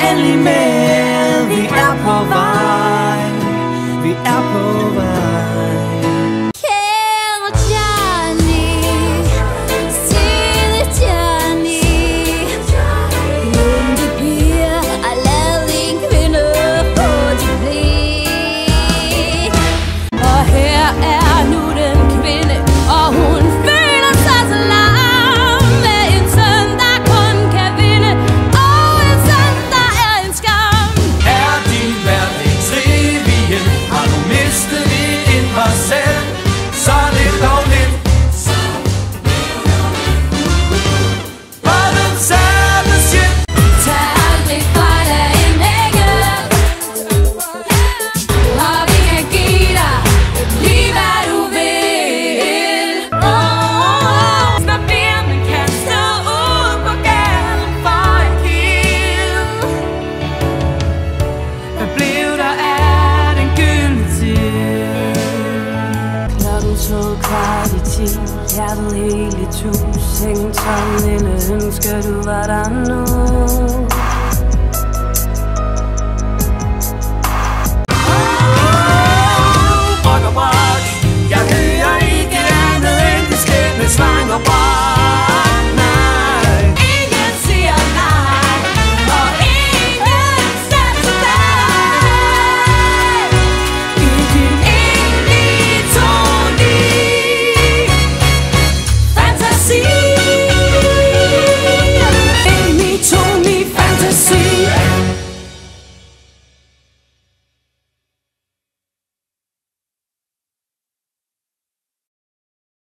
endelig med. Vi er på vej. Vi er på vej. Kære Johnny, stille Johnny, munke piger og lad en kvinde få dit blik. Og her er nu den kvinde, og hun føler sig så lam med en søn, der kun kan vinde, og en søn, der er en skam. Er din hverdag trivien? Har du mistet dit indre selv? Så er det dog lidt. Bottoms of the ship. Tag aldrig fejl af en engel, og vi kan give dig lige hvad du vil. Når bjørnen kan stå ud på gaden for en kill. Hvad blev der af den gyldne tid? Klokken slog 9:15, hjertet helt i tus. Sengen tom, lille ønsker du var der nu.